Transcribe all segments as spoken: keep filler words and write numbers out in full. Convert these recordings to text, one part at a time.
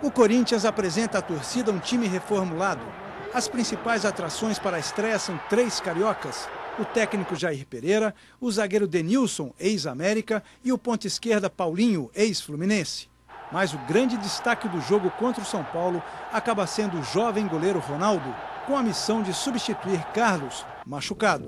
O Corinthians apresenta à torcida um time reformulado. As principais atrações para a estreia são três cariocas: o técnico Jair Pereira, o zagueiro Denilson, ex-América, e o ponta esquerda Paulinho, ex-Fluminense. Mas o grande destaque do jogo contra o São Paulo acaba sendo o jovem goleiro Ronaldo, com a missão de substituir Carlos, machucado.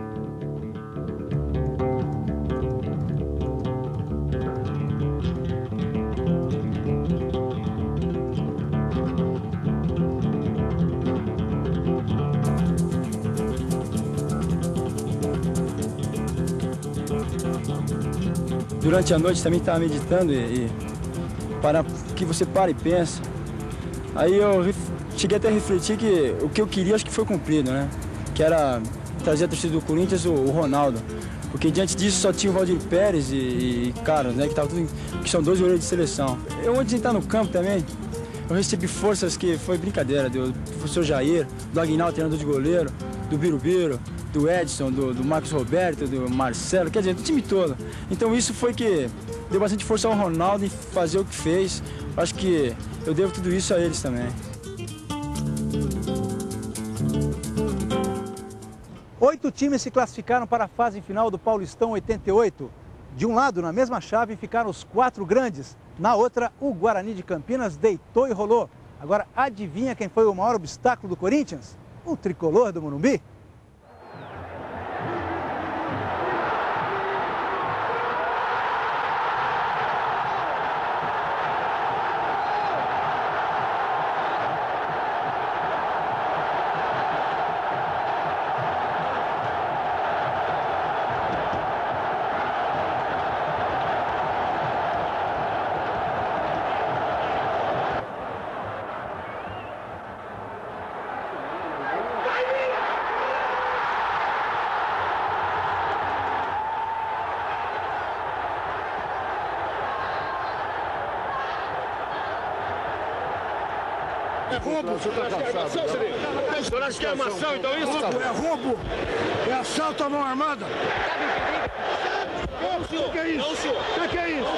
Durante a noite também estava meditando e, e para que você para e pensa. Aí eu cheguei até a refletir que o que eu queria acho que foi cumprido, né? Que era trazer a torcida do Corinthians o, o Ronaldo. Porque diante disso só tinha o Valdir Pérez e, e Carlos, né? Que, tava tudo, que são dois goleiros de seleção. Eu antes de entrar no campo também, eu recebi forças que foi brincadeira, do professor Jair, do Aguinaldo, treinador de goleiro, do Birubiru, do Edson, do, do Marcos Roberto, do Marcelo, quer dizer, do time todo. Então isso foi que deu bastante força ao Ronaldo em fazer o que fez. Acho que eu devo tudo isso a eles também. Oito times se classificaram para a fase final do Paulistão oitenta e oito. De um lado, na mesma chave, ficaram os quatro grandes. Na outra, o Guarani de Campinas deitou e rolou. Agora, adivinha quem foi o maior obstáculo do Corinthians? O tricolor do Morumbi. É roubo. O senhor acha que é armação, Sereno? O senhor acha que é armação, então isso? É roubo, é assalto à mão armada. Não, senhor. O que é isso? Não, senhor. O que é isso?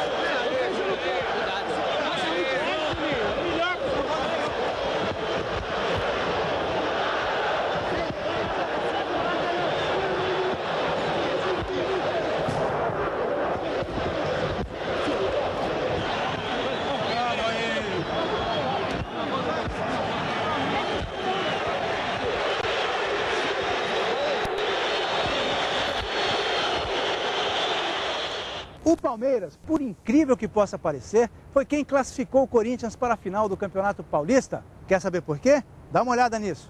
O Palmeiras, por incrível que possa parecer, foi quem classificou o Corinthians para a final do Campeonato Paulista. Quer saber por quê? Dá uma olhada nisso.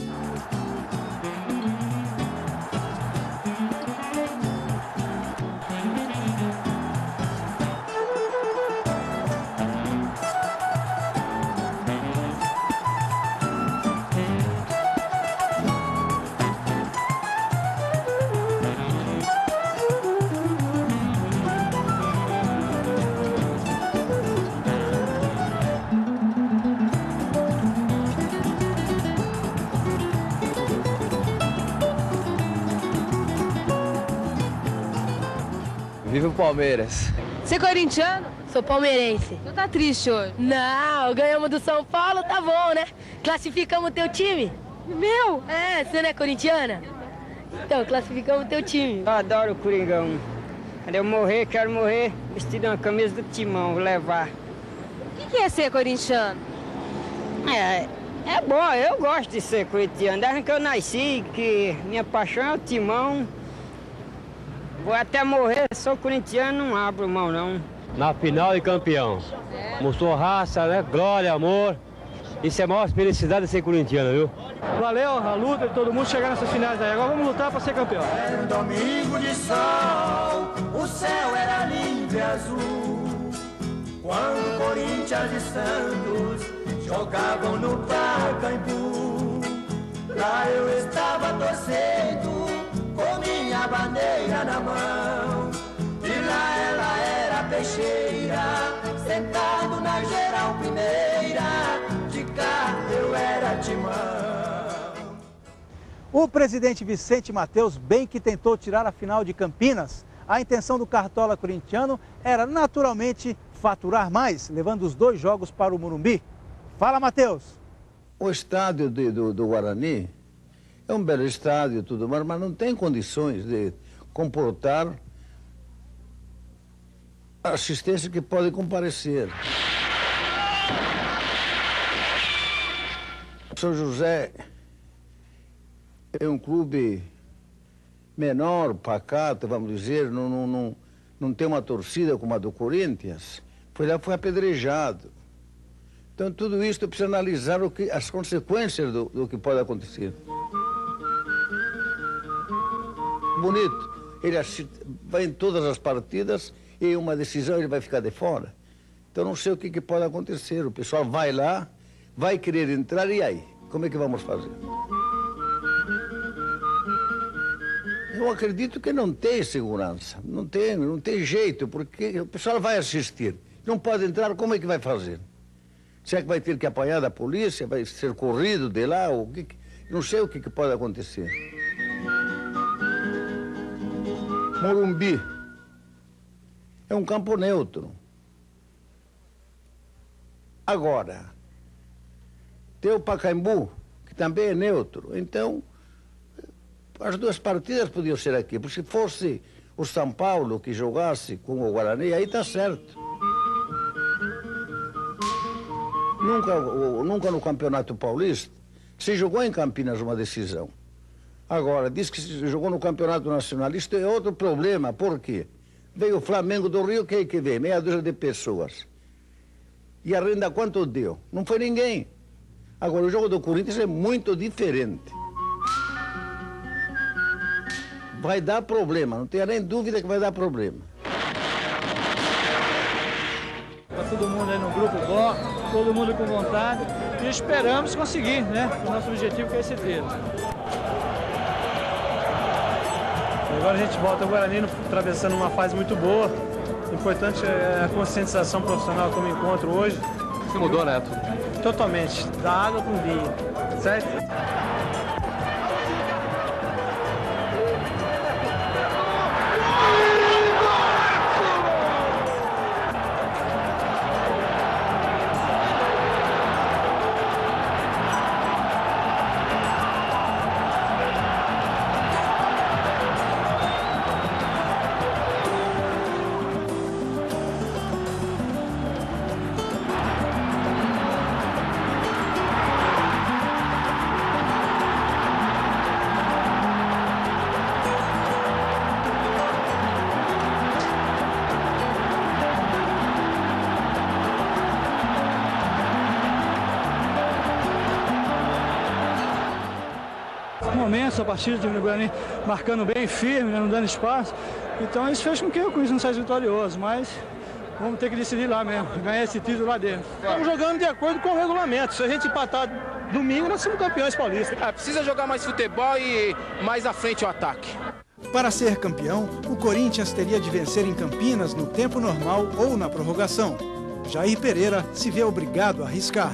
Viva o Palmeiras. Você é corintiano? Sou palmeirense. Não tá triste hoje? Não, ganhamos do São Paulo, tá bom, né? Classificamos o teu time. Meu? É, você não é corintiana? Então, classificamos o teu time. Eu adoro o Coringão. Quando eu morrer, quero morrer vestido uma camisa do Timão, vou levar. O que é ser corintiano? É, é bom, eu gosto de ser corintiano. Desde que eu nasci, que minha paixão é o Timão. Vou até morrer, sou corintiano, não abro mão não. Na final de campeão. É. Mostrou raça, né? Glória, amor. Isso é a maior felicidade de ser corintiano, viu? Valeu a luta de todo mundo chegar nessas finais aí. Agora vamos lutar para ser campeão. Era um domingo de sol, o céu era lindo e azul. Quando Corinthians e Santos jogavam no Pacaembu. Lá eu estava torcendo com minha bandeira na mão. E lá ela era peixeira, sentado na geral primeira. De cá eu era Timão. O presidente Vicente Mateus bem que tentou tirar a final de Campinas. A intenção do cartola corintiano era naturalmente faturar mais, levando os dois jogos para o Morumbi? Fala, Matheus. O estádio de, do, do Guarani é um belo estádio e tudo mais, mas não tem condições de comportar a assistência que pode comparecer. São José é um clube menor, pacato, vamos dizer, não, não, não, não tem uma torcida como a do Corinthians. Foi lá, foi apedrejado. Então tudo isso precisa analisar o que, as consequências do, do que pode acontecer. Bonito, ele vai em todas as partidas e em uma decisão ele vai ficar de fora. Então não sei o que, que pode acontecer. O pessoal vai lá, vai querer entrar, e aí? Como é que vamos fazer? Eu acredito que não tem segurança, não tem, não tem jeito, porque o pessoal vai assistir. Não pode entrar, como é que vai fazer? Será que vai ter que apanhar da polícia, vai ser corrido de lá? O que, não sei o que, que pode acontecer. Morumbi é um campo neutro. Agora, tem o Pacaembu, que também é neutro. Então, as duas partidas podiam ser aqui. Porque se fosse o São Paulo que jogasse com o Guarani, aí está certo. Nunca, nunca no Campeonato Paulista se jogou em Campinas uma decisão. Agora, diz que se jogou no Campeonato Nacionalista, é outro problema. Por quê? Veio o Flamengo do Rio, quem é que veio? Meia dúzia de pessoas. E a renda quanto deu? Não foi ninguém. Agora, o jogo do Corinthians é muito diferente. Vai dar problema, não tenha nem dúvida que vai dar problema. Está todo mundo aí no grupo bom, todo mundo com vontade, e esperamos conseguir, né? O nosso objetivo que é esse dedo. Agora a gente volta ao Guarani atravessando uma fase muito boa. O importante é a conscientização profissional que eu me encontro hoje. Você mudou, Neto? Totalmente, da água com vinho, certo? Momentos, a partida do time do Guarani marcando bem firme, né, não dando espaço. Então isso fez com que o Corinthians não saia vitorioso, mas vamos ter que decidir lá mesmo, ganhar esse título lá dentro. Estamos jogando de acordo com o regulamento. Se a gente empatar domingo, nós somos campeões paulistas. É, precisa jogar mais futebol e mais à frente o ataque. Para ser campeão, o Corinthians teria de vencer em Campinas no tempo normal ou na prorrogação. Jair Pereira se vê obrigado a arriscar.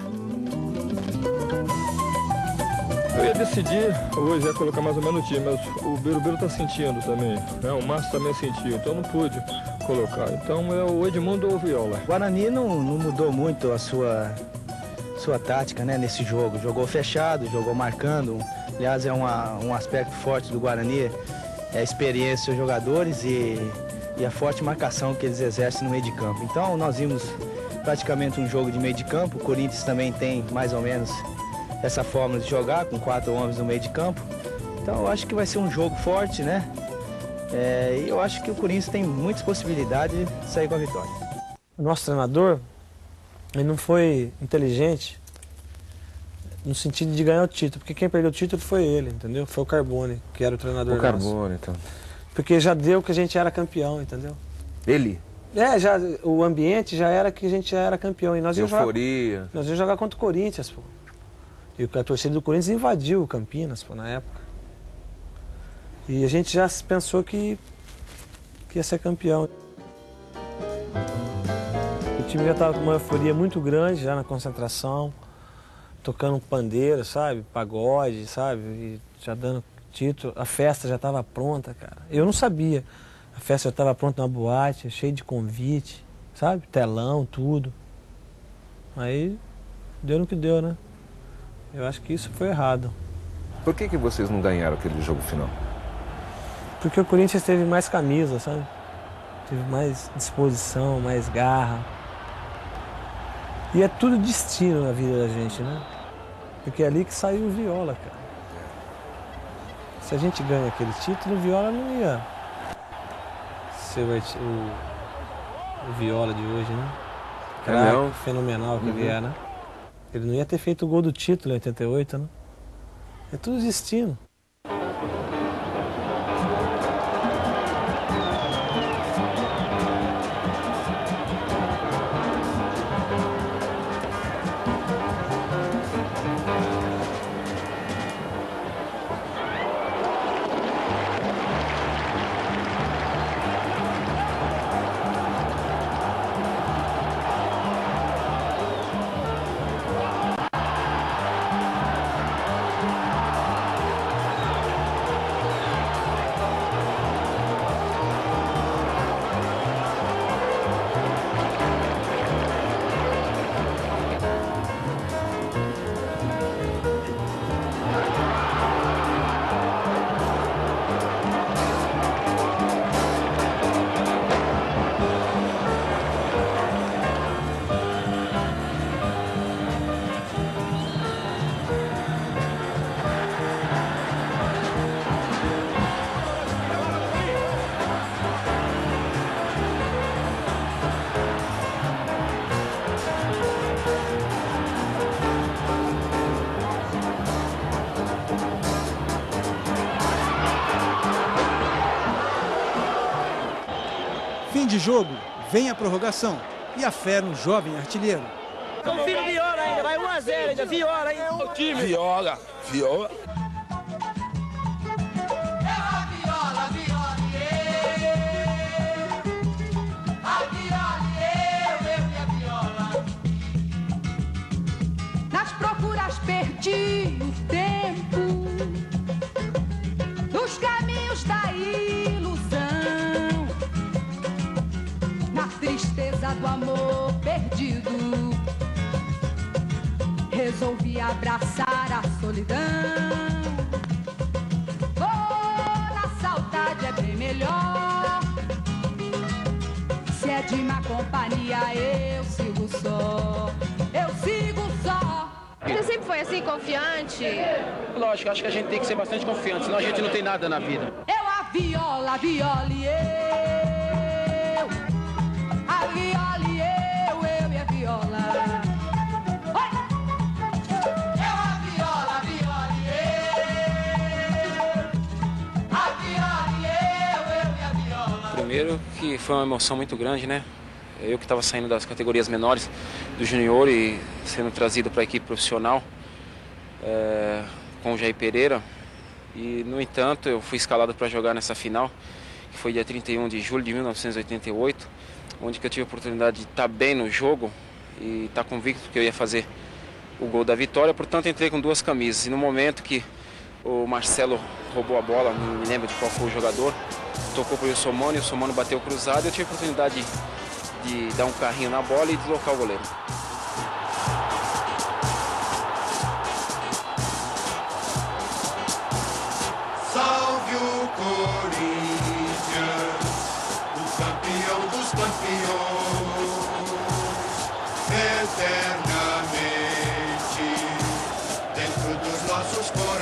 Eu ia decidir hoje, ia colocar mais ou menos o time, mas o Birubiru está sentindo também, né? O Márcio também sentiu, então não pude colocar. Então é o Edmundo ou o Viola. O Guarani não, não mudou muito a sua, sua tática, né, nesse jogo. Jogou fechado, jogou marcando. Aliás, é uma, um aspecto forte do Guarani, é a experiência dos jogadores e, e a forte marcação que eles exercem no meio de campo. Então nós vimos praticamente um jogo de meio de campo. O Corinthians também tem mais ou menos essa forma de jogar, com quatro homens no meio de campo. Então eu acho que vai ser um jogo forte, né? É, e eu acho que o Corinthians tem muitas possibilidades de sair com a vitória. O nosso treinador, ele não foi inteligente no sentido de ganhar o título, porque quem perdeu o título foi ele, entendeu? Foi o Carbone, que era o treinador o Carbone, nosso. Então. Porque já deu que a gente era campeão, entendeu? Ele? É, já, o ambiente já era que a gente já era campeão. E nós Euforia. Jogar, nós íamos jogar contra o Corinthians, pô. E a torcida do Corinthians invadiu o Campinas, pô, na época. E a gente já pensou que, que ia ser campeão. O time já estava com uma euforia muito grande, já na concentração, tocando pandeiro, sabe? Pagode, sabe? E já dando título. A festa já estava pronta, cara. Eu não sabia. A festa já estava pronta na boate, cheia de convite, sabe? Telão, tudo. Aí deu no que deu, né? Eu acho que isso foi errado. Por que que vocês não ganharam aquele jogo final? Porque o Corinthians teve mais camisa, sabe? Teve mais disposição, mais garra. E é tudo destino na vida da gente, né? Porque é ali que saiu o Viola, cara. Se a gente ganha aquele título, o Viola não ia ser o, o, o Viola de hoje, né? Craque, fenomenal que uhum. ele é, né? Ele não ia ter feito o gol do título em oitenta e oito, né? É tudo destino. Fim de jogo, vem a prorrogação e a fé no jovem artilheiro. Confira o Viola ainda, vai um a zero ainda, Viola ainda. O time. Viola, Viola. Nas procuras perdi o tempo, nos caminhos da ilusão, na tristeza do amor perdido, resolvi abraçar a solidão. Oh, na saudade é bem melhor, se é de má companhia eu sigo só, eu sigo só. Você sempre foi assim, confiante? Lógico, acho que a gente tem que ser bastante confiante, senão a gente não tem nada na vida. Eu a viola, a viola e eu, a viola e eu, eu e a viola. Oi! Eu a viola, a viola e eu, a viola e eu, eu e a viola. Primeiro que foi uma emoção muito grande, né? Eu que estava saindo das categorias menores do junior e sendo trazido para a equipe profissional é, com o Jair Pereira. E, no entanto, eu fui escalado para jogar nessa final, que foi dia trinta e um de julho de mil novecentos e oitenta e oito, onde que eu tive a oportunidade de estar bem no jogo e estar convicto que eu ia fazer o gol da vitória. Portanto, entrei com duas camisas. E no momento que o Marcelo roubou a bola, não me lembro de qual foi o jogador, tocou para o Somano e o Somano bateu cruzado e eu tive a oportunidade de de dar um carrinho na bola e deslocar o goleiro. Salve o Corinthians, o campeão dos campeões, eternamente dentro dos nossos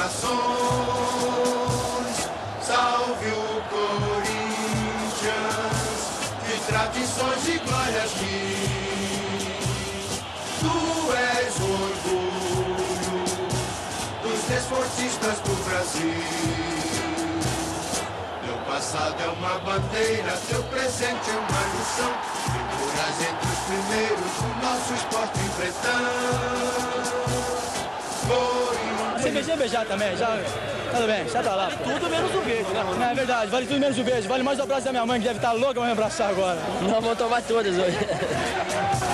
corações. Salve o Corinthians, tradições e glórias mil. Tu és orgulho dos desportistas do Brasil. Teu passado é uma bandeira, teu presente é uma lição. Figuras entre os primeiros do nosso esporte em pretão. Você beijou beijar também, já. Tudo bem, já tá lá. Tudo menos o beijo, né, Ronaldo? Não, é verdade, vale tudo menos o beijo. Vale mais o abraço da minha mãe, que deve estar louca pra me abraçar agora. Não, vou tomar todas hoje.